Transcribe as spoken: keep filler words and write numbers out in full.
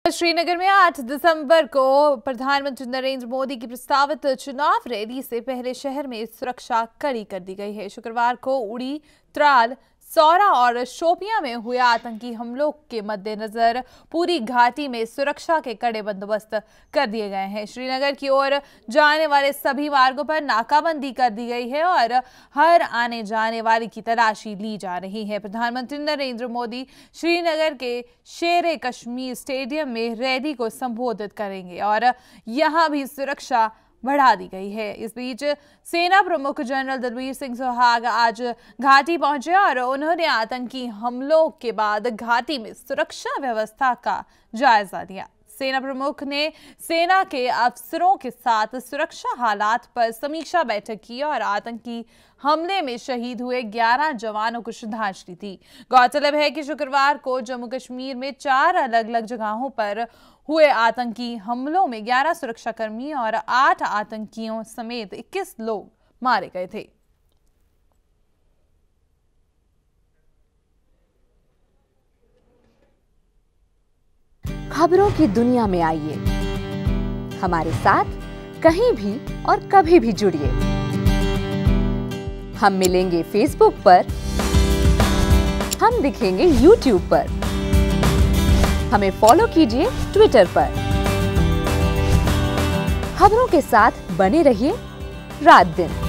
श्रीनगर में आठ दिसंबर को प्रधानमंत्री नरेंद्र मोदी की प्रस्तावित चुनाव रैली से पहले शहर में सुरक्षा कड़ी कर दी गई है। शुक्रवार को उड़ी, त्राल, सौरा और शोपियां में हुए आतंकी हमलों के मद्देनजर पूरी घाटी में सुरक्षा के कड़े बंदोबस्त कर दिए गए हैं। श्रीनगर की ओर जाने वाले सभी मार्गों पर नाकाबंदी कर दी गई है और हर आने जाने वाले की तलाशी ली जा रही है। प्रधानमंत्री नरेंद्र मोदी श्रीनगर के शेर कश्मीर स्टेडियम में रैली को संबोधित करेंगे और यहां भी सुरक्षा बढ़ा दी गई है। इस बीच सेना प्रमुख जनरल दलबीर सिंह सुहाग आज घाटी पहुंचे और उन्होंने आतंकी हमलों के बाद घाटी में सुरक्षा व्यवस्था का जायजा लिया। सेना प्रमुख ने सेना के अफसरों के साथ सुरक्षा हालात पर समीक्षा बैठक की और आतंकी हमले में शहीद हुए ग्यारह जवानों को श्रद्धांजलि दी। गौरतलब है कि शुक्रवार को जम्मू कश्मीर में चार अलग अलग जगहों पर हुए आतंकी हमलों में ग्यारह सुरक्षाकर्मी और आठ आतंकियों समेत इक्कीस लोग मारे गए थे। खबरों की दुनिया में आइए, हमारे साथ कहीं भी और कभी भी जुड़िए। हम मिलेंगे फेसबुक पर, हम दिखेंगे यूट्यूब पर, हमें फॉलो कीजिए ट्विटर पर। खबरों के साथ बने रहिए रात दिन।